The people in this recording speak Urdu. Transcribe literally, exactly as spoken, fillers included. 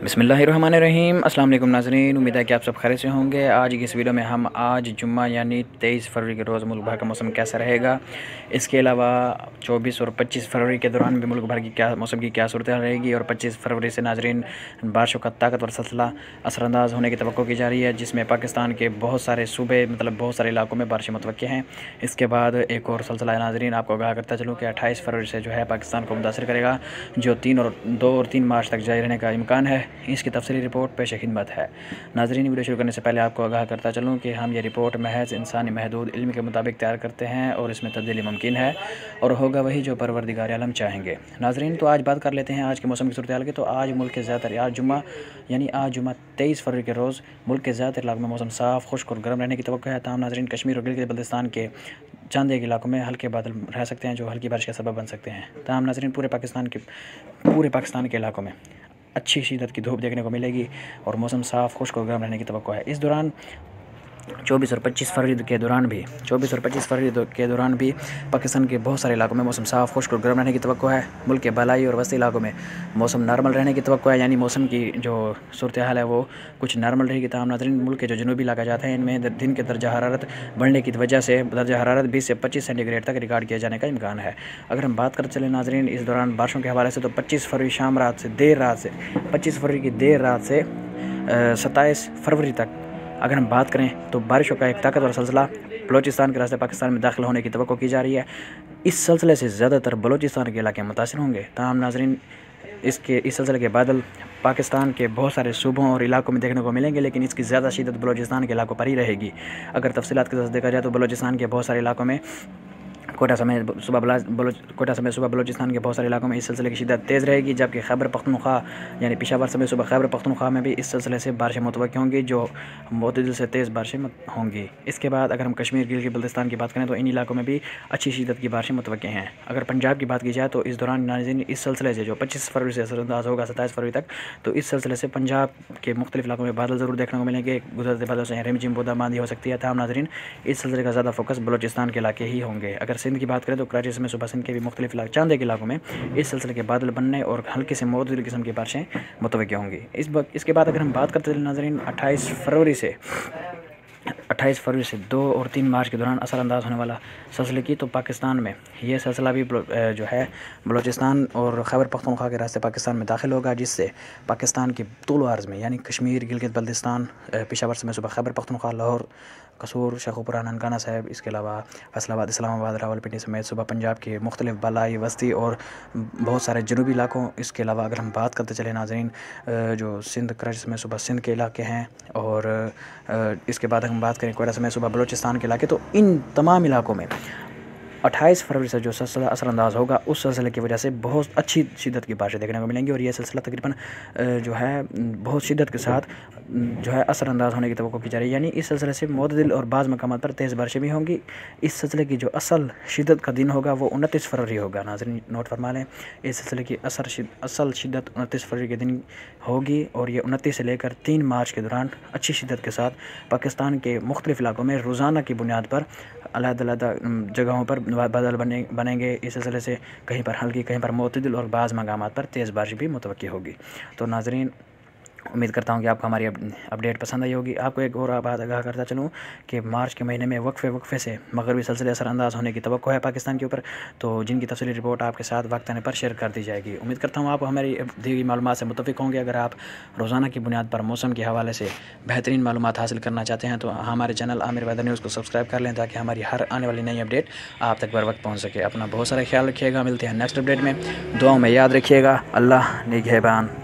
بسم اللہ الرحمن الرحیم۔ السلام علیکم ناظرین، امید ہے کہ آپ سب خیریت سے ہوں گے۔ آج کی اس ویڈیو میں ہم آج جمعہ یعنی تیئیس فروری کے روز ملک بھر کا موسم کیسا رہے گا، اس کے علاوہ چوبیس اور پچیس فروری کے دوران بھی ملک بھر کی کیا موسم کی کیا صورتحال رہے گی، اور پچیس فروری سے ناظرین بارشوں کا طاقتور سلسلہ اثر انداز ہونے کی توقع کی جا رہی ہے، جس میں پاکستان کے بہت سارے صوبے مطلب بہت سارے علاقوں میں بارشیں متوقع ہیں۔ اس کے بعد ایک اور سلسلہ ہے ناظرین، آپ کو آگاہ کرتا چلوں کہ اٹھائیس فروری سے جو ہے پاکستان کو متاثر کرے گا، جو تین اور دو اور تین مارچ تک جاری رہنے کا امکان ہے۔ اس کی تفصیلی رپورٹ پیش خدمت ہے ناظرین۔ ویڈیو شروع کرنے سے پہلے آپ کو آگاہ کرتا چلوں کہ ہم یہ رپورٹ محض انسانی محدود علم کے مطابق تیار کرتے ہیں، اور اس میں تبدیلی ممکن ہے اور ہوگا وہی جو پروردگار عالم چاہیں گے۔ ناظرین تو آج بات کر لیتے ہیں آج کے موسم کی صورتحال کی۔ تو آج ملک کے زیادہ تر آج جمعہ یعنی آج جمعہ تیئیس فروری کے روز ملک کے زیادہ تر علاقوں میں موسم صاف، خشک اور گرم رہنے کی توقع ہے۔ تاہم ناظرین کشمیر اور گلگت بلتستان کے چند ایک علاقوں میں ہلکے بادل رہ سکتے ہیں جو ہلکی بارش کا سبب بن سکتے ہیں۔ تاہم ناظرین پورے پاکستان کے پورے پاکستان کے علاقوں میں اچھی شدت کی دھوپ دیکھنے کو ملے گی اور موسم صاف، خشک اور گرم رہنے کی توقع ہے۔ اس دوران چوبیس اور پچیس فروری کے دوران بھی چوبیس اور پچیس فروری کے دوران بھی پاکستان کے بہت سارے علاقوں میں موسم صاف، خشک اور گرم رہنے کی توقع ہے۔ ملک کے بالائی اور وسطی علاقوں میں موسم نارمل رہنے کی توقع ہے، یعنی موسم کی جو صورتحال ہے وہ کچھ نارمل رہے گی۔ تاہم ناظرین ملک کے جو جنوبی علاقہ جاتے ہیں ان میں دن کے درجہ حرارت بڑھنے کی وجہ سے درجہ حرارت بیس سے پچیس سینٹی گریڈ تک ریکارڈ کیا جانے کا امکان ہے۔ اگر ہم بات کرتے چلیں ناظرین اس دوران بارشوں کے حوالے سے، تو پچیس فروری شام رات سے دیر رات سے پچیس فروری کی دیر رات سے ستائیس فروری تک اگر ہم بات کریں تو بارشوں کا ایک طاقتور سلسلہ بلوچستان کے راستے پاکستان میں داخل ہونے کی توقع کی جا رہی ہے۔ اس سلسلے سے زیادہ تر بلوچستان کے علاقے متاثر ہوں گے۔ تاہم ناظرین اس کے اس سلسلے کے بادل پاکستان کے بہت سارے صوبوں اور علاقوں میں دیکھنے کو ملیں گے، لیکن اس کی زیادہ شدت بلوچستان کے علاقوں پر ہی رہے گی۔ اگر تفصیلات کے ساتھ دیکھا جائے تو بلوچستان کے بہت سارے علاقوں میں کوئٹہ سمیت صوبہ بلوچ کوئٹہ سمیت صوبہ بلوچستان کے بہت سارے علاقوں میں اس سلسلے کی شدت تیز رہے گی، جبکہ خیبر پختونخوا یعنی پشاور سمیت صوبہ خیبر پختونخوا میں بھی اس سلسلے سے بارشیں متوقع ہوں گی، جو معتدل سے تیز بارشیں ہوں گی۔ اس کے بعد اگر ہم کشمیر گلگت بلتستان کی بات کریں تو ان علاقوں میں بھی اچھی شدت کی بارشیں متوقع ہیں۔ اگر پنجاب کی بات کی جائے تو اس دوران ناظرین اس سلسلے سے جو پچیس فروری سے اثر انداز ہوگا ستائیس فروری تک، تو اس سلسلے سے پنجاب کے مختلف علاقوں میں بادل ضرور دیکھنے کو ملیں گے، گزرتے بادلوں سے رم جھم بودا باندھی ہو سکتی ہے۔ تاہم ناظرین اس سلسلے کا زیادہ فوکس بلوچستان کے علاقے ہی ہوں گے۔ اگر سندھ کی بات کریں تو کراچی میں صوبہ سندھ کے بھی مختلف علاقے چاند ایک علاقوں میں اس سلسلے کے بادل بننے اور ہلکی سے معتدل قسم کی بارشیں متوقع ہوں گی۔ اس اس کے بعد اگر ہم بات کرتے ہیں ناظرین اٹھائیس فروری سے اٹھائیس فروری سے دو اور تین مارچ کے دوران اثر انداز ہونے والا سلسلے کی، تو پاکستان میں یہ سلسلہ بھی جو ہے بلوچستان اور خیبر پختونخوا کے راستے پاکستان میں داخل ہوگا، جس سے پاکستان کے طول و عرض میں یعنی کشمیر گلگت بلتستان پشاور سمیت صوبہ خیبر پختونخوا، لاہور، قصور، شیخوپورہ، ننکانہ صاحب، اس کے علاوہ فیصل آباد، اسلام آباد، راولپنڈی سمیت صوبہ پنجاب کے مختلف بالائی، وسطی اور بہت سارے جنوبی علاقوں۔ اس کے علاوہ اگر ہم بات کرتے چلیں ناظرین جو سندھ کراچی سمیت صوبہ سندھ کے علاقے ہیں، اور اس کے بعد ہم بات کریں کوئٹہ سمیت صوبہ بلوچستان کے علاقے، تو ان تمام علاقوں میں اٹھائیس فروری سے جو سلسلہ اثر انداز ہوگا اس سلسلے کی وجہ سے بہت اچھی شدت کی بارشیں دیکھنے کو ملیں گی، اور یہ سلسلہ تقریباً جو ہے بہت شدت کے ساتھ جو ہے اثر انداز ہونے کی توقع کی جا رہی ہے، یعنی اس سلسلے سے معتدل اور بعض مقامات پر تیز بارشیں بھی ہوں گی۔ اس سلسلے کی جو اصل شدت کا دن ہوگا وہ انتیس فروری ہوگا۔ ناظرین نوٹ فرما لیں، اس سلسلے کی اثر شد اصل شدت انتیس فروری کے دن ہوگی، اور یہ انتیس سے لے کر تین مارچ کے دوران اچھی شدت کے ساتھ پاکستان کے مختلف علاقوں میں روزانہ کی بنیاد پر علیحدہ علیحدہ جگہوں پر بادل بنے بنیں گے۔ اس سلسلے سے کہیں پر ہلکی، کہیں پر معتدل اور بعض مقامات پر تیز بارش بھی متوقع ہوگی۔ تو ناظرین امید کرتا ہوں کہ آپ کو ہماری اپڈیٹ پسند آئی ہوگی۔ آپ کو ایک اور بات آگاہ کرتا چلوں کہ مارچ کے مہینے میں وقفے وقفے سے مغربی سلسلے اثر انداز ہونے کی توقع ہے پاکستان کے اوپر، تو جن کی تفصیلی رپورٹ آپ کے ساتھ وقت آنے پر شیئر کر دی جائے گی۔ امید کرتا ہوں آپ ہماری دی گئی معلومات سے متفق ہوں گے۔ اگر آپ روزانہ کی بنیاد پر موسم کے حوالے سے بہترین معلومات حاصل کرنا چاہتے ہیں تو ہمارے چینل عامر ویدر نیوز کو سبسکرائب کر لیں، تاکہ ہماری ہر آنے والی نئی اپڈیٹ آپ تک بر وقت پہنچ سکے۔ اپنا بہت سارا خیال رکھیے گا، ملتے ہیں نیکسٹ اپڈیٹ میں، دعاؤں میں یاد رکھیے گا۔ اللہ نگہبان۔